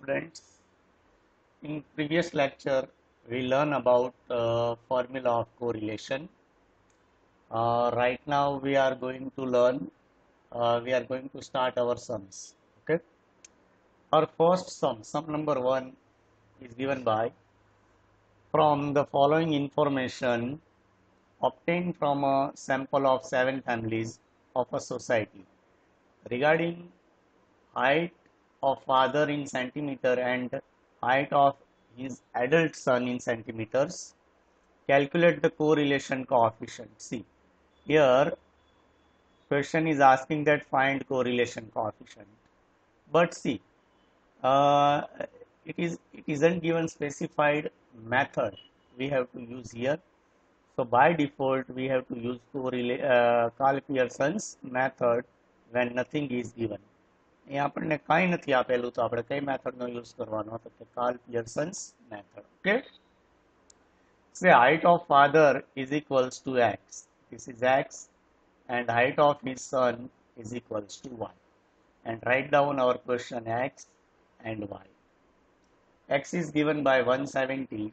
students, in previous lecture we learn about formula of correlation. Right now we are going to learn, we are going to start our sums. Okay. Our first sum number 1 is given by, from the following information obtained from a sample of 7 families of a society regarding height of father in centimeter and height of his adult son in centimeters, calculate the correlation coefficient. See, here question is asking that find correlation coefficient, but see, uh, it isn't given specified method we have to use here. So by default we have to use Carl Pearson's method when nothing is given. અહીં આપણને કાંઈ નથી આપેલું તો આપણે કઈ મેથડનો use કરવાનો તો કે Karl Pearson's method. Okay, say height of father is equals to x, this is x, and height of his son is equals to y, and write down our question x and y. X is given by 170,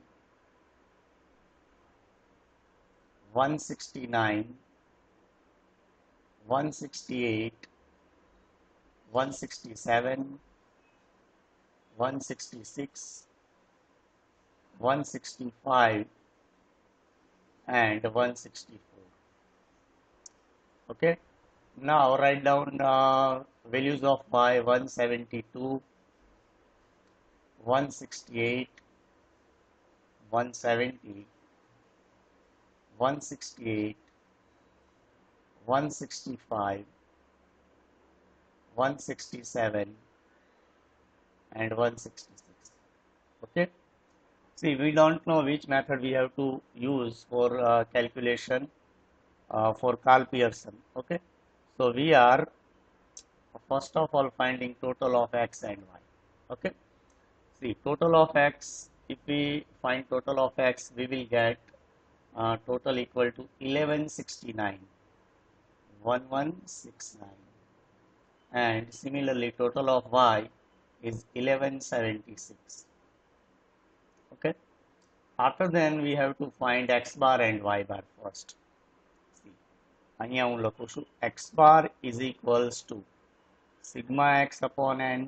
169, 168, 167, 166, 165, and 164. Okay, now write down values of y. 172, 168, 170, 168, 165, 167, and 166. Okay, see, we don't know which method we have to use for calculation for Carl Pearson. Okay, so we are first of all finding total of x and y. Okay, see, total of x, if we find total of x, we will get total equal to 1169, 1169, and similarly total of y is 1176. Okay, after then we have to find x bar and y bar first. See, અહીંયા હું લખું છું x bar is equals to sigma x upon n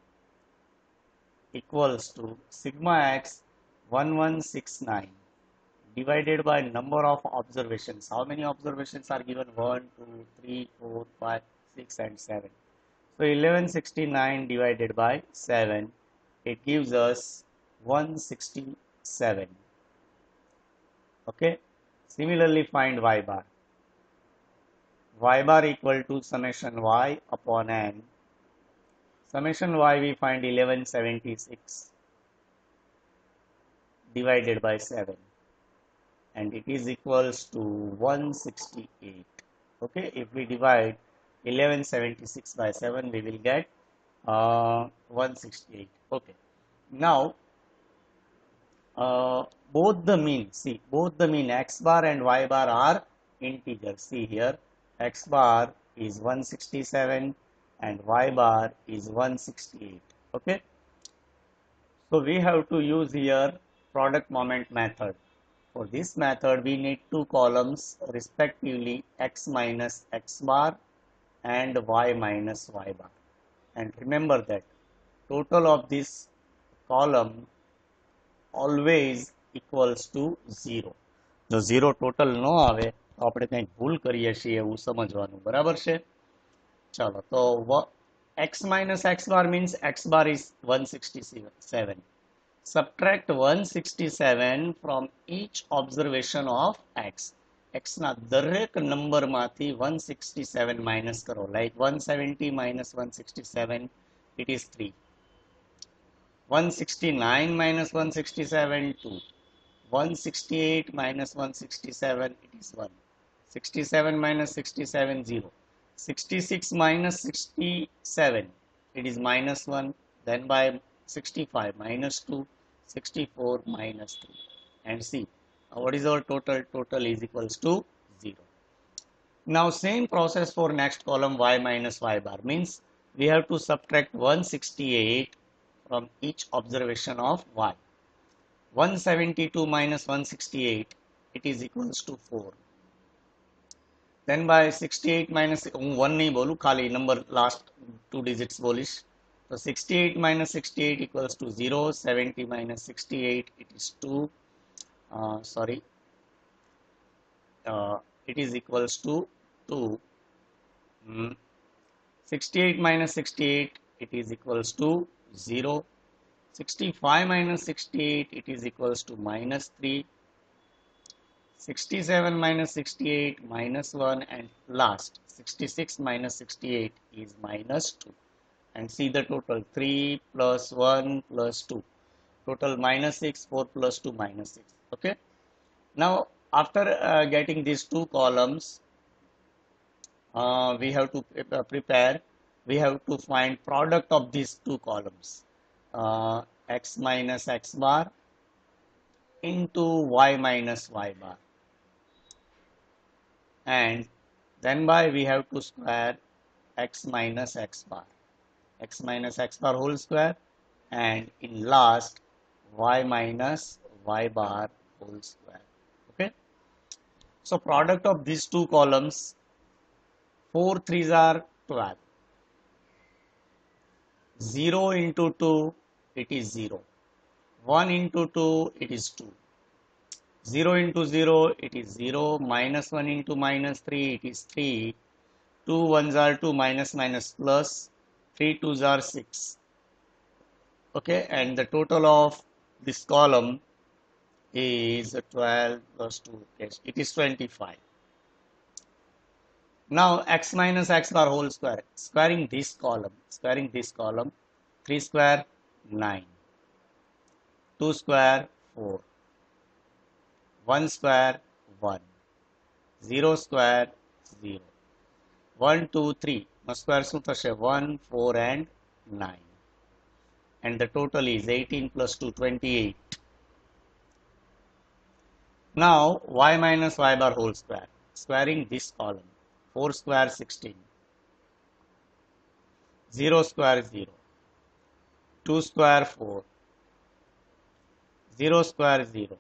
equals to sigma x 1169 divided by number of observations. How many observations are given? 1, 2, 3, 4, 5, 6, and 7. So 1169 divided by 7, it gives us 167. Okay, similarly find y bar. Y bar equal to summation y upon n. Summation y we find 1176 divided by 7, and it is equals to 168. Okay, if we divide 1176 by 7, we will get 168. Okay, now both the mean, see, both the mean x bar and y bar are integers. See here, x bar is 167 and y bar is 168. Okay, so we have to use here product moment method. For this method we need two columns, respectively x minus x bar and y minus y bar, and remember that total of this column always equals to 0. જો 0 total ન આવે તો આપણે કંઈક ભૂલ કરીએ છીએ એવું સમજવાનું, બરાબર છે? ચાલો, તો x minus x bar means x bar is 167. Subtract 167 from each observation of x. x ના દરેક નંબરમાંથી 167 માઇનસ કરો. Like 170 minus 167, it is 3. 169 minus 167, 2. 168 minus 167, it is 1. 67 minus 67, 0. 66 minus 67, it is minus 1. Then by 65 minus 2, 64 minus 3. And see, what is our total? Total is equals to 0. Now same process for next column, y minus y bar, means we have to subtract 168 from each observation of y. 172 minus 168, it is equals to 4. Then by 68 minus 1 नहीं बोलूँ, खाली number last 2 digits बोलिश. So 68 minus 68 equals to 0. 70 minus 68, it is 2. Sorry. It is equals to 2. 68 minus 68, it is equals to 0. 65 minus 68, it is equals to minus 3. 67 minus 68, minus 1, and last 66 minus 68 is minus 2. And see the total, 3 plus 1 plus 2. Total minus 6, 4 plus 2 minus 6. Okay. Now, after getting these two columns, we have to prepare, we have to find product of these two columns. X minus x bar into y minus y bar. And then by we have to square x minus x bar. X minus x bar whole square, and in last y minus y bar whole square. Okay. So product of these two columns, 4 3s are 12. 0 into 2, it is 0. 1 into 2, it is 2. 0 into 0, it is 0. Minus 1 into minus 3, it is 3. 2 1s are 2, minus minus plus. 3 2s are 6. Okay, and the total of this column is 12 plus 2. Yes, it is 25. Now x minus x bar whole square. Squaring this column. 3 square 9. 2 square 4. 1 square 1. 0 square 0. 1 2 3. No square શું થશે? 1 4 and 9. And the total is 18 plus 2 28. Now y minus y bar whole square. Squaring this column. 4 square 16. 0 square 0. 2 square 4. 0 square 0.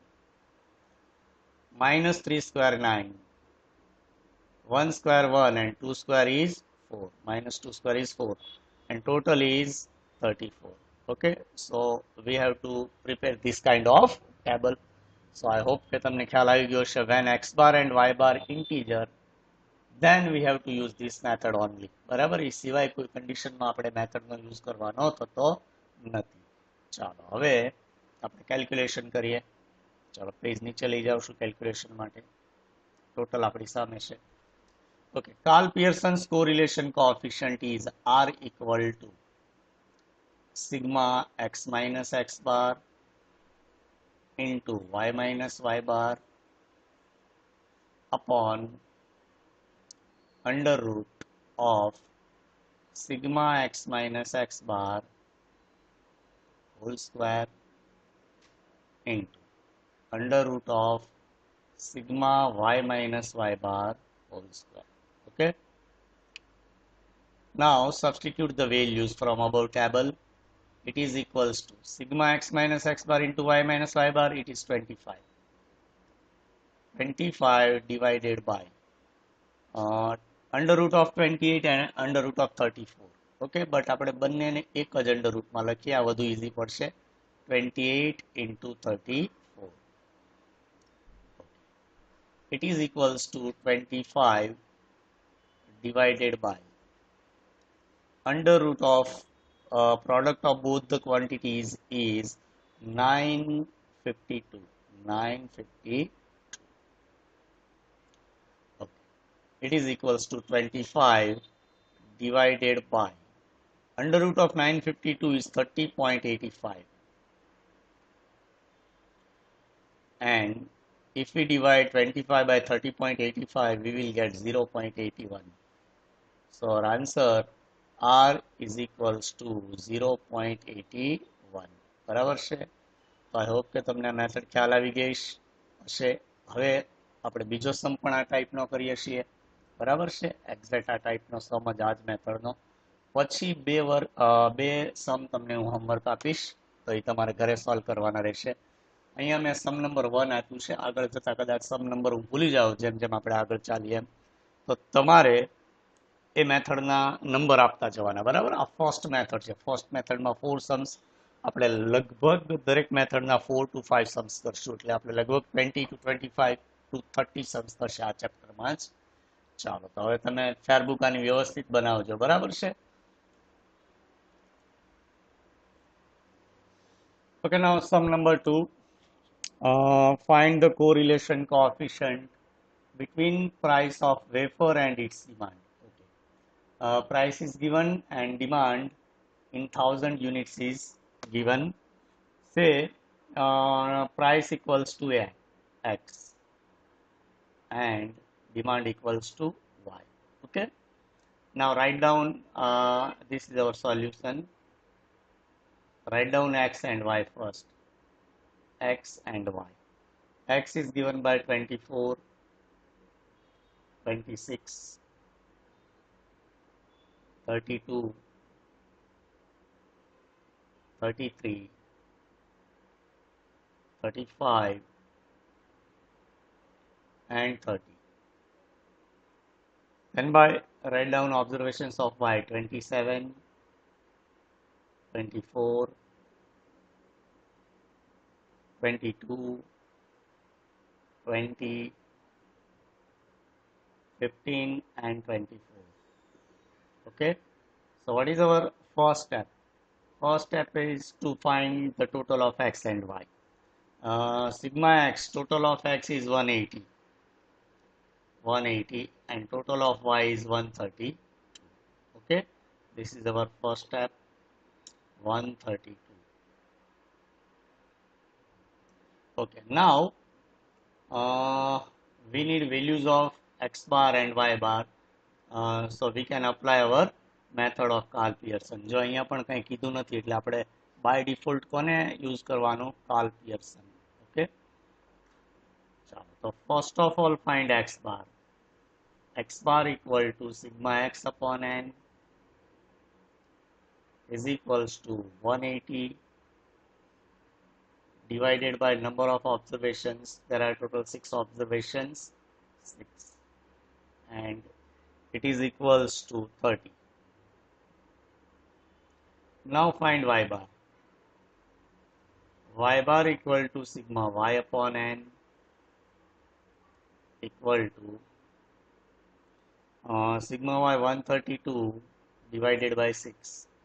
Minus 3 square 9. 1 square 1 and 2 square is 4. Minus 2 square is 4. And total is 34. Okay. So we have to prepare this kind of table. So I hope કે તમને ખ્યાલ આવી ગયો છે. When x bar and y bar integer, then we have to use this method only. બરાબર. એ સિવાય કોઈ કન્ડિશનમાં આપણે મેથડનો યુઝ કરવાનો થતો નથી. ચાલો હવે આપણે કેલ્ક્યુલેશન કરીએ. ચાલો પેજ નીચે લઈ જાવશું કેલ્ક્યુલેશન માટે. ટોટલ આપણી સામે છે. Okay, Carl Pearson's correlation coefficient is R equal to sigma x minus x bar into y minus y bar upon under root of sigma x minus x bar whole square into under root of sigma y minus y bar whole square. Okay. Now substitute the values from above table. It is equals to sigma x minus x bar into y minus y bar. It is 25. 25 divided by under root of 28 and under root of 34. Okay, but આપણે બંનેને એક જ under root માં લખીએ, આ વધુ easy પડશે. 28 into 34. It is equals to 25 divided by under root of product of both the quantities is 952. 952. Okay. It is equals to 25 divided by under root of 952 is 30.85. And if we divide 25 by 30.85, we will get 0.81. So our answer R is equals to 0.81. બરાબર છે. તો I hope કે તમને આ method ખ્યાલ આવી ગઈ હશે. હવે આપણે બીજો સમ પણ આ ટાઈપનો કરીએ છીએ. બરાબર છે. એક્ઝેક્ટ આ ટાઈપનો સમ જ આ જ મેથડનો. પછી બે સમ તમને હું હોમવર્ક આપીશ તો એ તમારે ઘરે સોલ્વ કરવાના રહેશે. અહીંયા મેં સમ નંબર 1 આપ્યું છે. આગળ જતાં કદાચ સમ નંબર હું ભૂલી જાઉં જેમ જેમ આપણે આગળ ચાલીએ એમ, તો તમારે એ મેથડના નંબર આપતા જવાના. બરાબર, આ ફર્સ્ટ મેથડ છે. ફર્સ્ટ મેથડમાં 4 સમ્સ, આપણે લગભગ દરેક મેથડના 4 to 5 સમ્સ કરશું, એટલે આપણે લગભગ 20 to 25 to 30 સમ્સ થશે આ ચેપ્ટરમાં જ. ચાલો, તો હવે તમે ફેરબુક આની વ્યવસ્થિત બનાવજો. બરાબર છે? Okay, now sum number 2. Find the correlation coefficient between price of wafer and its demand. Okay. Price is given and demand in 1000 units is given. Say price equals to X and demand equals to Y. Okay. Now write down, this is our solution. Write down X and Y first. X and Y. X is given by 24, 26, 32, 33, 35 and 30. Then by write down observations of Y, 27, 24, 22, 20, 15 and 24. Okay. So what is our first step? First step is to find the total of X and Y. Sigma X, total of X is 180. 180 and total of Y is 130. Okay. This is our first step. 132. Okay. Now we need values of X bar and Y bar. So we can apply our method of Karl Pearson. જો અહીંયા પણ કંઈ કીધું નથી એટલે આપણે by default કોને use કરવાનું? Karl Pearson. Okay. ચાલો, તો first of all find X bar. X bar equal to sigma X upon N is equals to 180 divided by number of observations. There are total 6 observations, 6, and it is equals to 30. Now find Y bar. Y bar equal to sigma Y upon N equal to sigma Y 132 divided by 6.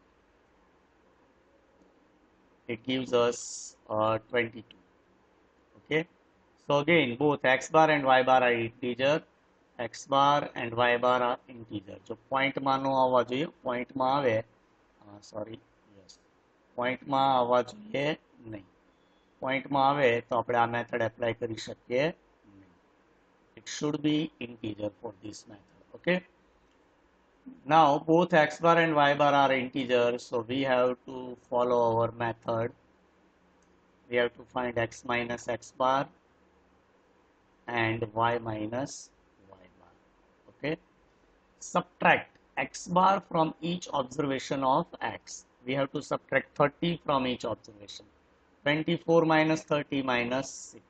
It gives us 22. Okay. So again, both X bar and Y bar are integer. X bar and Y bar are integer. जो point માં નો આવવા જોઈએ, point માં આવે, sorry, yes, point માં આવવા જોઈએ નહીં. Point માં આવે તો આપણે આ method apply કરી શકીએ નહીં. It should be integer for this method. Okay. Now both X bar and Y bar are integers, so we have to follow our method. We have to find X minus X bar and Y minus Y bar. Okay. Subtract X bar from each observation of X. We have to subtract 30 from each observation. 24 minus 30 minus 6.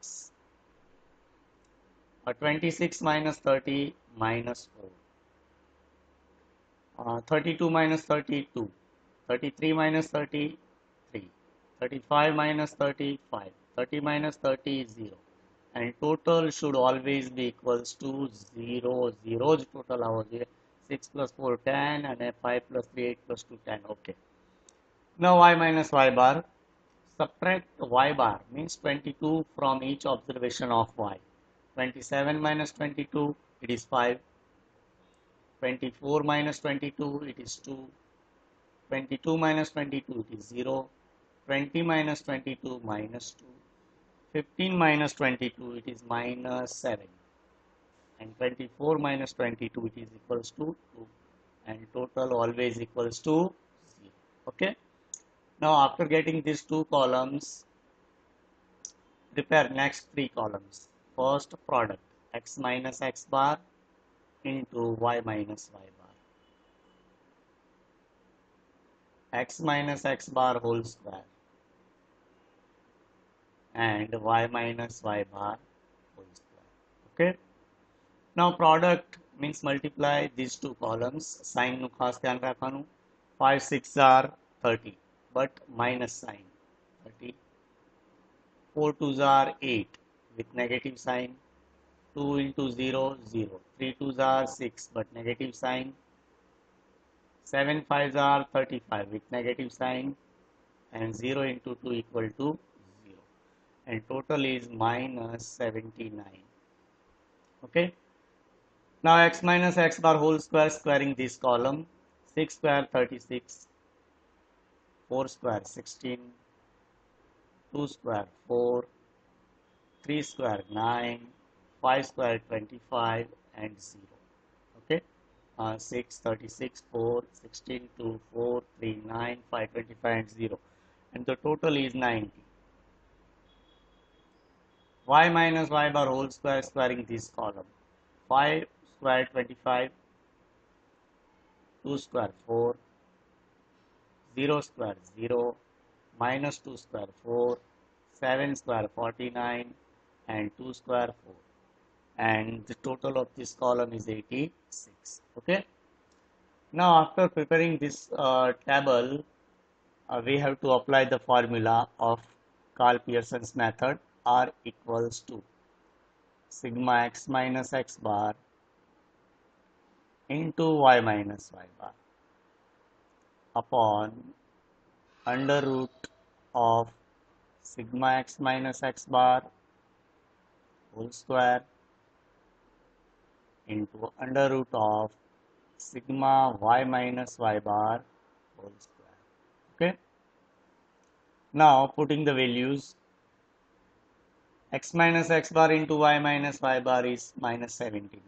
26 minus 30 minus 4. 32 minus 32. 33 minus 33. 35 minus 35. 30 minus 30 is 0. And total should always be equals to 0. 0 total hour. 6 plus 4 10 and 5 plus 3 8 plus 2 10. Okay. Now Y minus Y bar. Subtract Y bar means 22 from each observation of Y. 27 minus 22 it is 5. 24 minus 22 it is 2. 22 minus 22 it is 0. 20 minus 22 minus 2. 15 minus 22 it is minus 7. And 24 minus 22 it is equals to 2. And total always equals to 0. Okay. Now after getting these two columns, prepare next three columns. First product X minus X bar into Y minus Y bar. x minus x bar whole square and y minus y bar whole square. Okay. Now product means multiply these two columns. Sign નું ખાસ ધ્યાન રાખવાનું. 5 6 are 30 but minus sign 30. 4 2s are 8 with negative sign. 2 into 0 0. 3 2s are 6 but negative sign. 7 5s are 35 with negative sign, and 0 into 2 equal to 0, and total is minus 79. Okay. Now x minus x bar whole square, squaring this column. 6 square 36, 4 square 16, 2 square 4, 3 square 9, 5 square 25, and 0. Okay. 6, 36, 4, 16, 2, 4, 3, 9, 5, 25, and 0. And the total is 90. Y minus y bar whole square, squaring this column. 5 square 25, 2 square 4, 0 square 0, minus 2 square 4, 7 square 49, and 2 square 4. And the total of this column is 86. Okay. Now after preparing this table, we have to apply the formula of Karl Pearson's method. R equals to sigma x minus x bar into y minus y bar upon under root of sigma x minus x bar whole square into under root of sigma y minus y bar whole square. Okay. Now putting the values, x minus x bar into y minus y bar is minus 79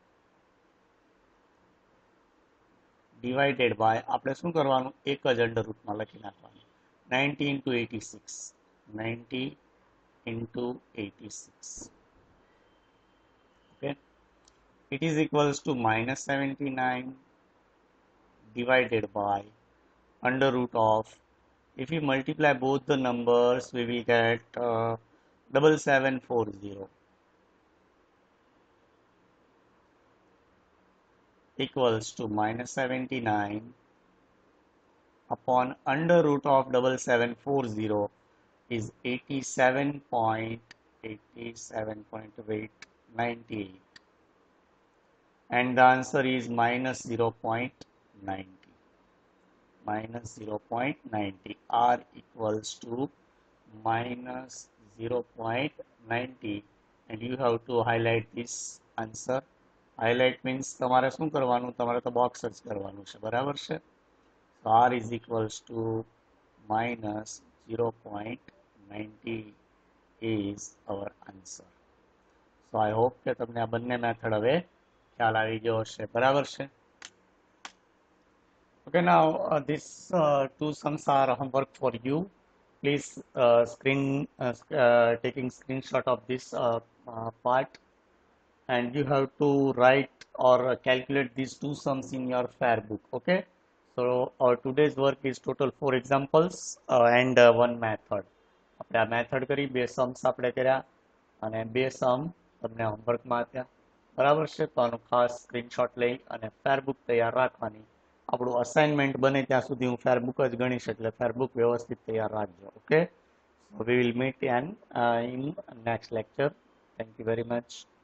divided by આપણે શું કરવાનું, એક જ under રૂટમાં લખી નાખવાનું. 90 into 86, 90 into 86. Okay. It is equals to minus 79 divided by under root of, if we multiply both the numbers we will get 7740 equals to minus 79 upon under root of 7740 is 87.8898, and the answer is minus 0.90. Minus 0.90. R equals to minus 0.90, and you have to highlight this answer. Highlight means તમારે શું કરવાનું, તમારે તો box જ કરવાનું છે, બરાબર છે. So R is equals to minus 0.90 is our answer. So I hope કે તમને આ બંને મેથડ હવે ખ્યાલ આવી ગયો હશે, બરાબર છે. Okay, now these two sums are homework for you. Please taking screenshot of this part, and you have to write or calculate these two sums in your fair book. Okay. So today's work is total 4 examples and one method. આપણે આ method કરી, બે Sam's આપણે કર્યા અને બે સમ તમને હોમવર્કમાં આપ્યા, બરાબર છે. તો આનું ખાસ સ્ક્રીનશોટ લઈ અને ફેર બુક તૈયાર રાખવાની. આપણું અસાઇનમેન્ટ બને ત્યાં સુધી હું ફેર બુક જ ગણીશ, એટલે ફેર બુક વ્યવસ્થિત તૈયાર રાખજો. Okay. So we will meet in next lecture. Thank you very much.